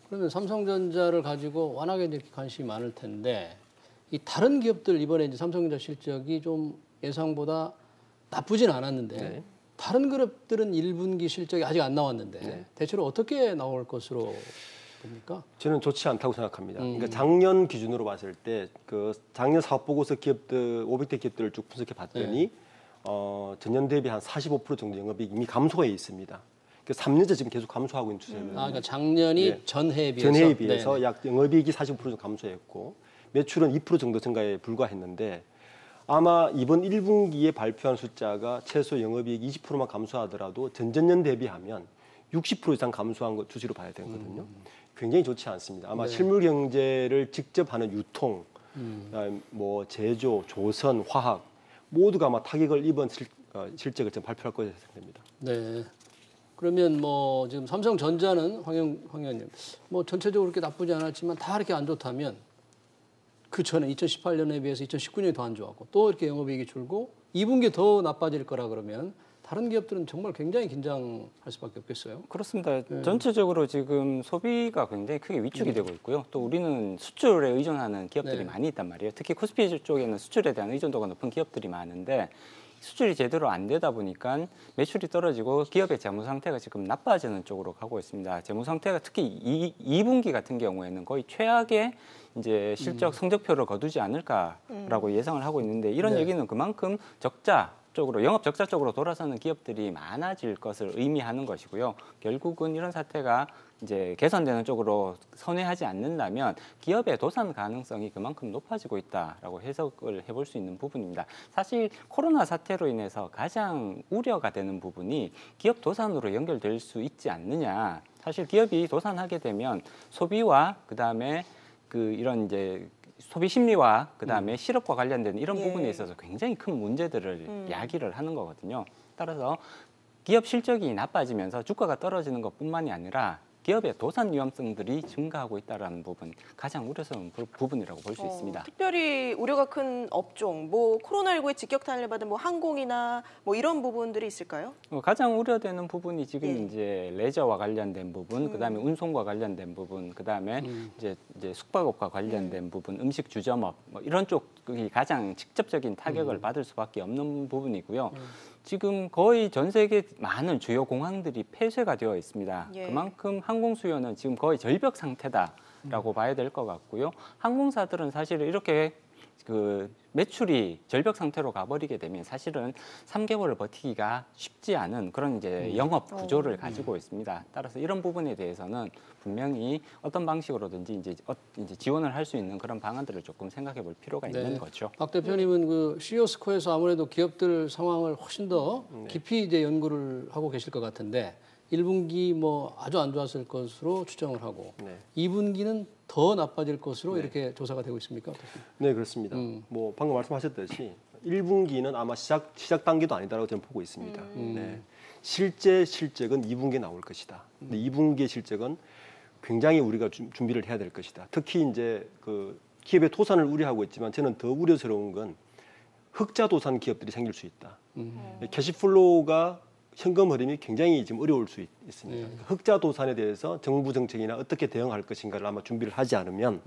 그러면 삼성전자를 가지고 워낙에 이렇게 관심이 많을 텐데 이 다른 기업들 이번에 이제 삼성전자 실적이 좀 예상보다 나쁘진 않았는데 네. 다른 그룹들은 1분기 실적이 아직 안 나왔는데 네. 대체로 어떻게 나올 것으로 봅니까? 저는 좋지 않다고 생각합니다. 그러니까 작년 기준으로 봤을 때 그 작년 사업 보고서 기업들 500대 기업들을 쭉 분석해 봤더니 전년 대비 한 45% 정도 영업이익 이미 감소해 있습니다. 그 3년째 지금 계속 감소하고 있는 추세거든요. 그러니까 작년이 네. 전해에 비해서 전해에 비해서 네네. 약 영업이익이 45% 정도 감소했고 매출은 2% 정도 증가에 불과했는데 아마 이번 1분기에 발표한 숫자가 최소 영업이익 20%만 감소하더라도 전전년 대비하면 60% 이상 감소한 것 추세로 봐야 되거든요. 굉장히 좋지 않습니다. 아마 네. 실물 경제를 직접 하는 유통, 뭐 제조, 조선, 화학 모두가 아마 타격을 입은 실적을 좀 발표할 것으로 예상됩니다. 네. 그러면 뭐 지금 삼성전자는 황 의원님 뭐 전체적으로 그렇게 나쁘지 않았지만 다 이렇게 안 좋다면 그 전에 2018년에 비해서 2019년이 더 안 좋았고 또 이렇게 영업이익이 줄고 2분기 더 나빠질 거라 그러면 다른 기업들은 정말 굉장히 긴장할 수밖에 없겠어요. 그렇습니다. 전체적으로 지금 소비가 굉장히 크게 위축이 되고 있고요. 또 우리는 수출에 의존하는 기업들이 네. 많이 있단 말이에요. 특히 코스피 쪽에는 수출에 대한 의존도가 높은 기업들이 많은데 수출이 제대로 안 되다 보니까 매출이 떨어지고 기업의 재무 상태가 지금 나빠지는 쪽으로 가고 있습니다. 재무 상태가 특히 2분기 같은 경우에는 거의 최악의 이제 실적 성적표를 거두지 않을까라고 예상을 하고 있는데 이런 네. 얘기는 그만큼 적자 쪽으로 영업 적자 쪽으로 돌아서는 기업들이 많아질 것을 의미하는 것이고요. 결국은 이런 사태가 이제 개선되는 쪽으로 선회하지 않는다면 기업의 도산 가능성이 그만큼 높아지고 있다라고 해석을 해볼 수 있는 부분입니다. 사실 코로나 사태로 인해서 가장 우려가 되는 부분이 기업 도산으로 연결될 수 있지 않느냐. 사실 기업이 도산하게 되면 소비와 그다음에 이런 이제 소비 심리와 그다음에 실업과 관련된 이런 부분에 있어서 굉장히 큰 문제들을 야기를 하는 거거든요. 따라서 기업 실적이 나빠지면서 주가가 떨어지는 것뿐만이 아니라 기업의 도산 위험성들이 증가하고 있다는 부분, 가장 우려스러운 부분이라고 볼 수 있습니다. 특별히 우려가 큰 업종, 뭐 코로나19에 직격탄을 받은 뭐 항공이나 뭐 이런 부분들이 있을까요? 가장 우려되는 부분이 지금 예. 이제 레저와 관련된 부분, 그다음에 운송과 관련된 부분, 그다음에 이제 숙박업과 관련된 부분, 음식 주점업 뭐 이런 쪽이 가장 직접적인 타격을 받을 수밖에 없는 부분이고요. 지금 거의 전 세계 많은 주요 공항들이 폐쇄가 되어 있습니다. 예. 그만큼 항공 수요는 지금 거의 절벽 상태다라고 봐야 될 것 같고요. 항공사들은 사실 이렇게 매출이 절벽 상태로 가버리게 되면 사실은 3개월을 버티기가 쉽지 않은 그런 이제 영업 구조를 가지고 있습니다. 따라서 이런 부분에 대해서는 분명히 어떤 방식으로든지 이제 지원을 할 수 있는 그런 방안들을 조금 생각해 볼 필요가 있는 거죠. 박 대표님은 그 CEO 스코어에서 아무래도 기업들 상황을 훨씬 더 깊이 이제 연구를 하고 계실 것 같은데 1분기 뭐 아주 안 좋았을 것으로 추정을 하고 2분기는 더 나빠질 것으로 이렇게 조사가 되고 있습니까? 어떻습니까? 네, 그렇습니다. 뭐 방금 말씀하셨듯이 1분기는 아마 시작 단계도 아니다라고 저는 보고 있습니다. 네. 실제 실적은 2분기에 나올 것이다. 근데 2분기의 실적은 굉장히 우리가 준비를 해야 될 것이다. 특히 이제 그 기업의 도산을 우려하고 있지만 저는 더 우려스러운 건 흑자 도산 기업들이 생길 수 있다. 캐시플로우가 현금 흐름이 굉장히 지금 어려울 수 있습니다. 흑자 도산에 대해서 정부 정책이나 어떻게 대응할 것인가를 아마 준비를 하지 않으면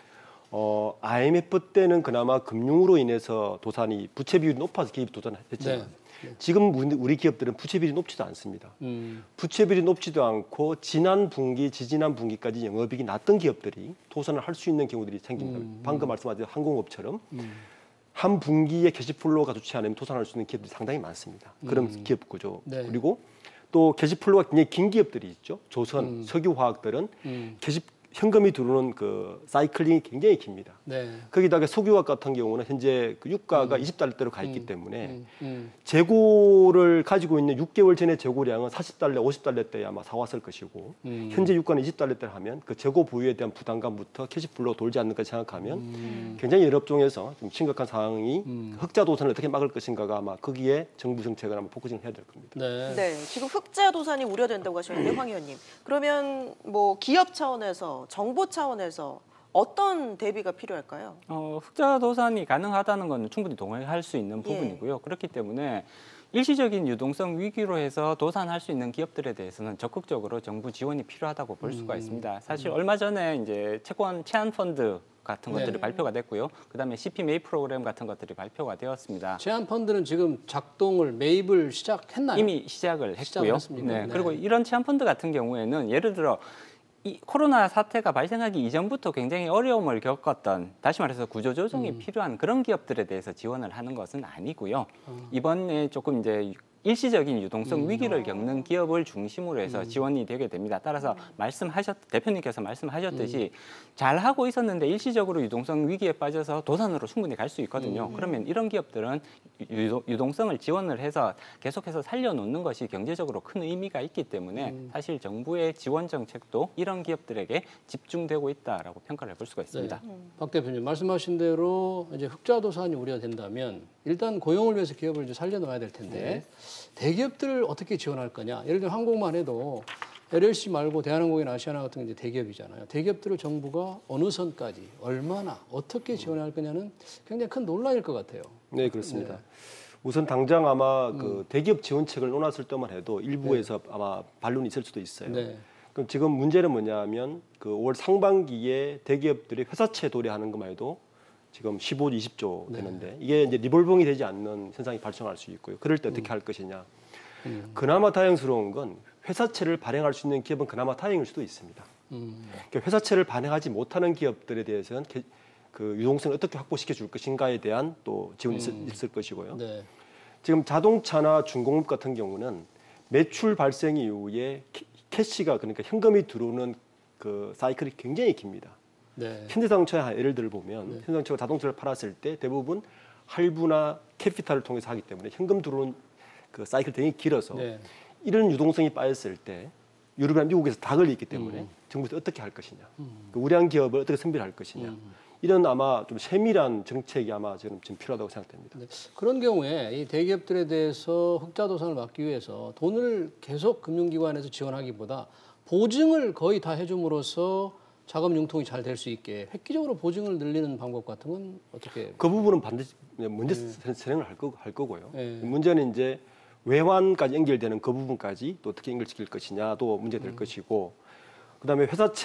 IMF 때는 그나마 금융으로 인해서 도산이 부채 비율이 높아서 기업이 도산했지만 지금 우리 기업들은 부채 비율이 높지도 않습니다. 부채 비율이 높지도 않고 지난 분기, 지지난 분기까지 영업이익이 낮던 기업들이 도산을 할 수 있는 경우들이 생깁니다. 방금 말씀하신 항공업처럼 한 분기에 캐시플로우가 좋지 않으면 도산할 수 있는 기업들이 상당히 많습니다. 그런 기업 구조. 그리고 또 캐시플로우가 굉장히 긴 기업들이 있죠. 조선, 석유화학들은 현금이 들어오는 그 사이클링이 굉장히 깁니다. 거기다가 석유화학 같은 경우는 현재 그 유가가 20달러대로 가 있기 때문에 재고를 가지고 있는 6개월 전의 재고량은 40달러, 50달러대에 아마 사왔을 것이고 현재 유가는 20달러대를 하면 그 재고 보유에 대한 부담감부터 캐시플로우 돌지 않는 것 생각하면 굉장히 여러 업종에서 좀 심각한 상황이 흑자 도산을 어떻게 막을 것인가가 아마 거기에 정부 정책을 한번 포커싱 해야 될 겁니다. 네, 지금 흑자 도산이 우려된다고 하셨는데 황 의원님, 그러면 뭐 기업 차원에서 정부 차원에서 어떤 대비가 필요할까요? 흑자 도산이 가능하다는 건 충분히 동의할 수 있는 부분이고요. 그렇기 때문에 일시적인 유동성 위기로 해서 도산할 수 있는 기업들에 대해서는 적극적으로 정부 지원이 필요하다고 볼 수가 있습니다. 사실 얼마 전에 이제 채권 제한 펀드 같은 것들이 발표가 됐고요. 그다음에 CP 매입 프로그램 같은 것들이 발표가 되었습니다. 제한 펀드는 지금 작동을 매입을 시작했나요? 이미 시작을 했고요. 네. 그리고 이런 제한 펀드 같은 경우에는 예를 들어 이 코로나 사태가 발생하기 이전부터 굉장히 어려움을 겪었던, 다시 말해서 구조조정이 필요한 그런 기업들에 대해서 지원을 하는 것은 아니고요. 이번에 조금 이제 일시적인 유동성 위기를 겪는 기업을 중심으로 해서 지원이 되게 됩니다. 따라서 대표님께서 말씀하셨듯이 잘하고 있었는데 일시적으로 유동성 위기에 빠져서 도산으로 충분히 갈 수 있거든요. 그러면 이런 기업들은 유동성을 지원을 해서 계속해서 살려놓는 것이 경제적으로 큰 의미가 있기 때문에 사실 정부의 지원 정책도 이런 기업들에게 집중되고 있다라고 평가를 해볼 수가 있습니다. 네. 박 대표님 말씀하신 대로 이제 흑자 도산이 우려된다면 일단 고용을 위해서 기업을 이제 살려놓아야 될 텐데 대기업들을 어떻게 지원할 거냐? 예를 들어 항공만 해도 LLC 말고 대한항공이나 아시아나 같은 게 이제 대기업이잖아요. 대기업들을 정부가 어느 선까지 얼마나 어떻게 지원할 거냐는 굉장히 큰 논란일 것 같아요. 네, 그렇습니다. 우선 당장 아마 그 대기업 지원책을 논했을 때만 해도 일부에서 아마 반론이 있을 수도 있어요. 그럼 지금 문제는 뭐냐면 그 5월 상반기에 대기업들이 회사채 도래하는 것만 해도 지금 15, 20조 되는데 이게 이제 리볼빙이 되지 않는 현상이 발생할 수 있고요. 그럴 때 어떻게 할 것이냐. 그나마 다행스러운 건 회사채를 발행할 수 있는 기업은 그나마 다행일 수도 있습니다. 그러니까 회사채를 발행하지 못하는 기업들에 대해서는 그 유동성을 어떻게 확보시켜 줄 것인가에 대한 또 지원이 있을 것이고요. 지금 자동차나 중공업 같은 경우는 매출 발생 이후에 캐시가 그러니까 현금이 들어오는 그 사이클이 굉장히 깁니다. 현대자동차의 예를 들어 보면 현대자동차가 자동차를 팔았을 때 대부분 할부나 캐피탈을 통해서 하기 때문에 현금 들어오는 그 사이클이 되게 길어서 이런 유동성이 빠졌을 때 유럽이나 미국에서 다 걸려 있기 때문에 정부에서 어떻게 할 것이냐, 그 우량한 기업을 어떻게 선별할 것이냐, 이런 아마 좀 세밀한 정책이 아마 지금 필요하다고 생각됩니다. 그런 경우에 이 대기업들에 대해서 흑자 도산을 막기 위해서 돈을 계속 금융기관에서 지원하기보다 보증을 거의 다 해줌으로써 자금 융통이 잘 될 수 있게 획기적으로 보증을 늘리는 방법 같은 건 어떻게? 그 부분은 반드시 먼저 선행을 할 거고요. 문제는 이제 외환까지 연결되는 그 부분까지 또 어떻게 연결시킬 것이냐도 문제될 것이고, 그다음에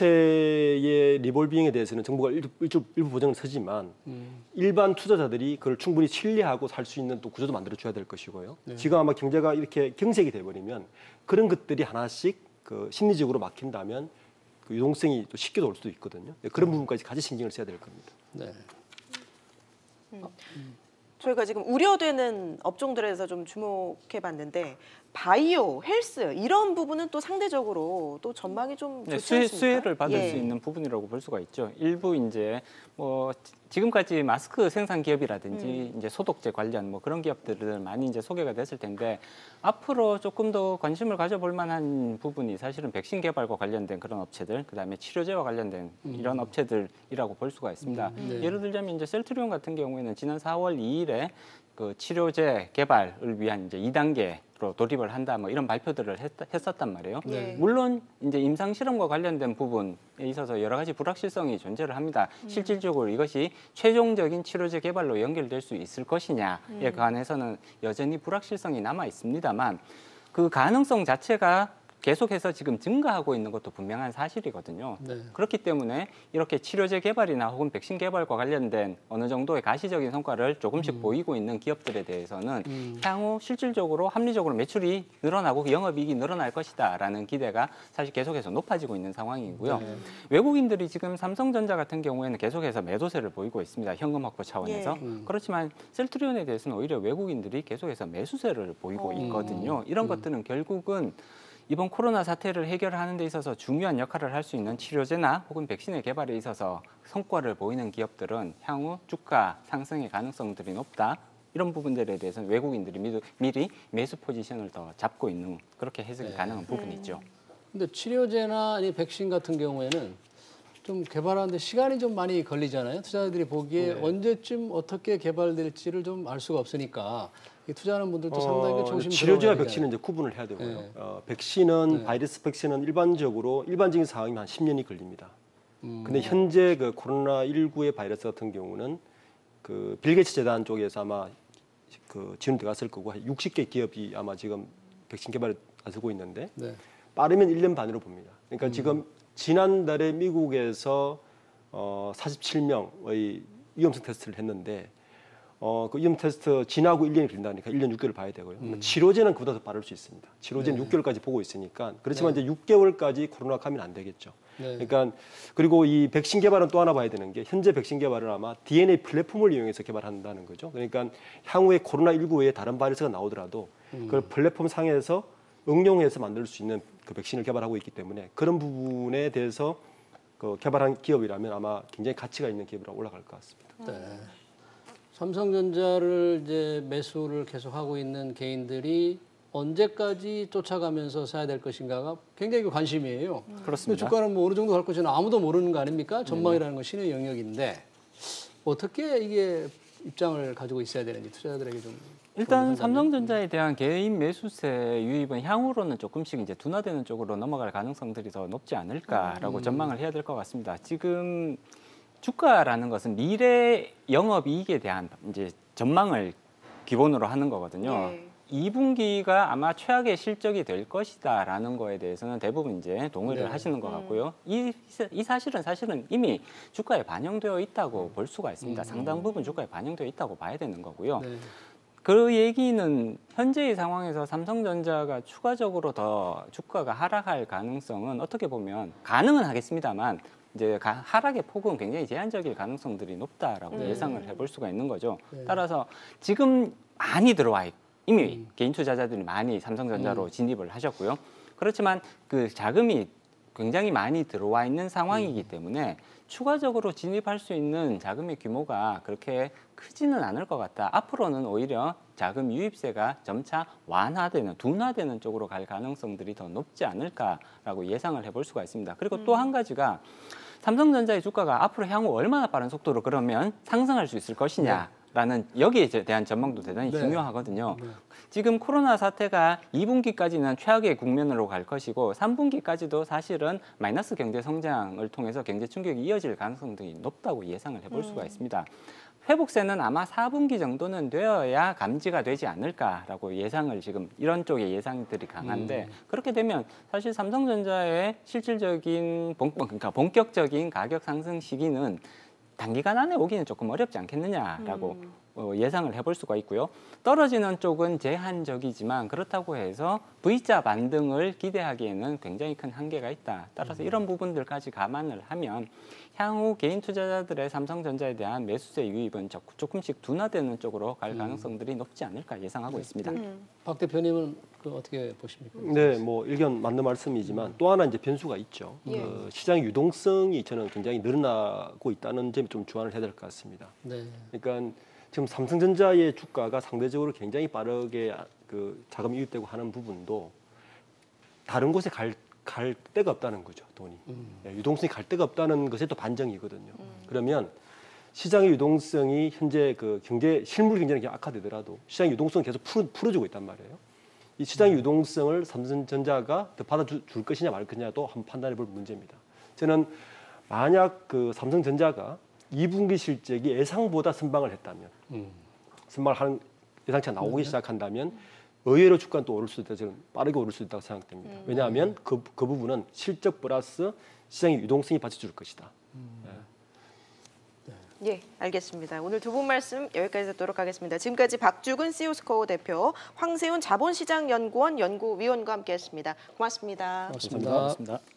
회사채의 리볼빙에 대해서는 정부가 일부 보장을 서지만 일반 투자자들이 그걸 충분히 신뢰하고 살 수 있는 또 구조도 만들어 줘야 될 것이고요. 지금 아마 경제가 이렇게 경색이 돼버리면 그런 것들이 하나씩 그 심리적으로 막힌다면 그 유동성이 또 쉽게 올 수도 있거든요. 그런 부분까지 같이 신경을 써야 될 겁니다. 저희가 지금 우려되는 업종들에서 좀 주목해봤는데 바이오, 헬스 이런 부분은 또 상대적으로 또 전망이 좀 좋지 않습니까? 수혜를 받을 수 있는 부분이라고 볼 수가 있죠. 일부 이제 뭐 지금까지 마스크 생산 기업이라든지 이제 소독제 관련 뭐 그런 기업들은 많이 이제 소개가 됐을 텐데 앞으로 조금 더 관심을 가져볼 만한 부분이 사실은 백신 개발과 관련된 그런 업체들, 그다음에 치료제와 관련된 이런 업체들이라고 볼 수가 있습니다. 예를 들자면 이제 셀트리온 같은 경우에는 지난 4월 2일에 그 치료제 개발을 위한 이제 2단계로 돌입을 한다 뭐 이런 발표들을 했었단 말이에요. 물론 이제 임상 실험과 관련된 부분에 있어서 여러 가지 불확실성이 존재를 합니다. 실질적으로 이것이 최종적인 치료제 개발로 연결될 수 있을 것이냐에 관해서는 여전히 불확실성이 남아 있습니다만 그 가능성 자체가 계속해서 지금 증가하고 있는 것도 분명한 사실이거든요. 그렇기 때문에 이렇게 치료제 개발이나 혹은 백신 개발과 관련된 어느 정도의 가시적인 성과를 조금씩 보이고 있는 기업들에 대해서는 향후 실질적으로 합리적으로 매출이 늘어나고 영업이익이 늘어날 것이다라는 기대가 사실 계속해서 높아지고 있는 상황이고요. 외국인들이 지금 삼성전자 같은 경우에는 계속해서 매도세를 보이고 있습니다. 현금 확보 차원에서. 그렇지만 셀트리온에 대해서는 오히려 외국인들이 계속해서 매수세를 보이고 있거든요. 이런 것들은 결국은 이번 코로나 사태를 해결하는 데 있어서 중요한 역할을 할 수 있는 치료제나 혹은 백신의 개발에 있어서 성과를 보이는 기업들은 향후 주가 상승의 가능성들이 높다. 이런 부분들에 대해서는 외국인들이 미리 매수 포지션을 더 잡고 있는 그렇게 해석이 가능한 부분이 있죠. 근데 치료제나 이 백신 같은 경우에는 좀 개발하는데 시간이 좀 많이 걸리잖아요. 투자자들이 보기에 언제쯤 어떻게 개발될지를 좀 알 수가 없으니까 투자하는 분들도 상당히 조심스러워요. 치료제와 백신은 이제 구분을 해야 되고요. 백신은 바이러스 백신은 일반적인 상황이면 한 10년이 걸립니다. 근데 현재 그 코로나19의 바이러스 같은 경우는 그 빌 게이츠 재단 쪽에서 아마 그 지원 들어갔을 거고 60개 기업이 아마 지금 백신 개발에 나서고 있는데 네. 빠르면 1년 반으로 봅니다. 그러니까 지금 지난달에 미국에서 47명의 위험성 테스트를 했는데 그 위험 테스트 지나고 1년이 걸린다니까 1년 6개월 봐야 되고요. 치료제는 그보다 더 빠를 수 있습니다. 치료제는 네. 6개월까지 보고 있으니까 그렇지만 이제 6개월까지 코로나 가면 안 되겠죠. 네. 그러니까 그리고 이 백신 개발은 또 하나 봐야 되는 게 현재 백신 개발은 아마 DNA 플랫폼을 이용해서 개발한다는 거죠. 그러니까 향후에 코로나19 외에 다른 바이러스가 나오더라도 그걸 플랫폼 상에서 응용해서 만들 수 있는 그 백신을 개발하고 있기 때문에 그런 부분에 대해서 그 개발한 기업이라면 아마 굉장히 가치가 있는 기업으로 올라갈 것 같습니다. 네. 삼성전자를 이제 매수를 계속하고 있는 개인들이 언제까지 쫓아가면서 사야 될 것인가가 굉장히 관심이에요. 그렇습니다. 근데 주가는 뭐 어느 정도 갈 것이는 아무도 모르는 거 아닙니까? 전망이라는 건 신의 영역인데 어떻게 이게 입장을 가지고 있어야 되는지 투자자들에게 좀 일단 삼성전자에 대한 개인 매수세 유입은 향후로는 조금씩 이제 둔화되는 쪽으로 넘어갈 가능성들이 더 높지 않을까라고 전망을 해야 될 것 같습니다. 지금 주가라는 것은 미래 영업이익에 대한 이제 전망을 기본으로 하는 거거든요. 예. 2분기가 아마 최악의 실적이 될 것이다라는 거에 대해서는 대부분 이제 동의를 네. 하시는 것 같고요. 이 사실은 이미 주가에 반영되어 있다고 볼 수가 있습니다. 상당 부분 주가에 반영되어 있다고 봐야 되는 거고요. 네. 그 얘기는 현재의 상황에서 삼성전자가 추가적으로 더 주가가 하락할 가능성은 어떻게 보면 가능은 하겠습니다만 이제 하락의 폭은 굉장히 제한적일 가능성들이 높다라고 예상을 해볼 수가 있는 거죠. 네. 따라서 지금 많이 들어와 있고 이미 개인 투자자들이 많이 삼성전자로 진입을 하셨고요. 그렇지만 그 자금이 굉장히 많이 들어와 있는 상황이기 때문에 추가적으로 진입할 수 있는 자금의 규모가 그렇게 크지는 않을 것 같다. 앞으로는 오히려 자금 유입세가 점차 둔화되는 쪽으로 갈 가능성들이 더 높지 않을까라고 예상을 해볼 수가 있습니다. 그리고 또 한 가지가 삼성전자의 주가가 앞으로 향후 얼마나 빠른 속도로 그러면 상승할 수 있을 것이냐. 라는 여기에 대한 전망도 대단히 네. 중요하거든요. 네. 지금 코로나 사태가 2분기까지는 최악의 국면으로 갈 것이고 3분기까지도 사실은 마이너스 경제 성장을 통해서 경제 충격이 이어질 가능성이 높다고 예상을 해볼 수가 있습니다. 회복세는 아마 4분기 정도는 되어야 감지가 되지 않을까라고 예상을 지금 이런 쪽의 예상들이 강한데 그렇게 되면 사실 삼성전자의 실질적인 그러니까 본격적인 가격 상승 시기는 단기간 안에 오기는 조금 어렵지 않겠느냐라고 예상을 해볼 수가 있고요. 떨어지는 쪽은 제한적이지만 그렇다고 해서 V자 반등을 기대하기에는 굉장히 큰 한계가 있다. 따라서 이런 부분들까지 감안을 하면 향후 개인 투자자들의 삼성전자에 대한 매수세 유입은 조금씩 둔화되는 쪽으로 갈 가능성들이 높지 않을까 예상하고 있습니다. 박 대표님은 그 어떻게 보십니까? 네, 뭐 의견 맞는 말씀이지만 또 하나 이제 변수가 있죠. 예. 시장의 유동성이 저는 굉장히 늘어나고 있다는 점이 좀 주안을 해야 될 것 같습니다. 네. 그러니까 지금 삼성전자의 주가가 상대적으로 굉장히 빠르게 그 자금 유입되고 하는 부분도 다른 곳에 갈 데가 없다는 거죠, 돈이. 유동성이 갈 데가 없다는 것에 또 반정이거든요. 그러면 시장의 유동성이 현재 그 실물 경제는 악화되더라도 시장의 유동성은 계속 풀어주고 있단 말이에요. 이 시장의 유동성을 삼성전자가 더 받아줄 것이냐 말 것이냐도 한번 판단해 볼 문제입니다. 저는 만약 그 삼성전자가 2분기 실적이 예상보다 선방을 했다면, 선방을 하는 예상치가 나오기 시작한다면 의외로 주가는 또 오를 수도 있다. 저는 빠르게 오를 수도 있다고 생각됩니다. 왜냐하면 그 부분은 실적 플러스 시장의 유동성이 받쳐줄 것이다. 예, 알겠습니다. 오늘 두 분 말씀 여기까지 듣도록 하겠습니다. 지금까지 박주근 CEO스코어 대표, 황세훈 자본시장연구원 연구위원과 함께했습니다. 고맙습니다. 고맙습니다. 고맙습니다.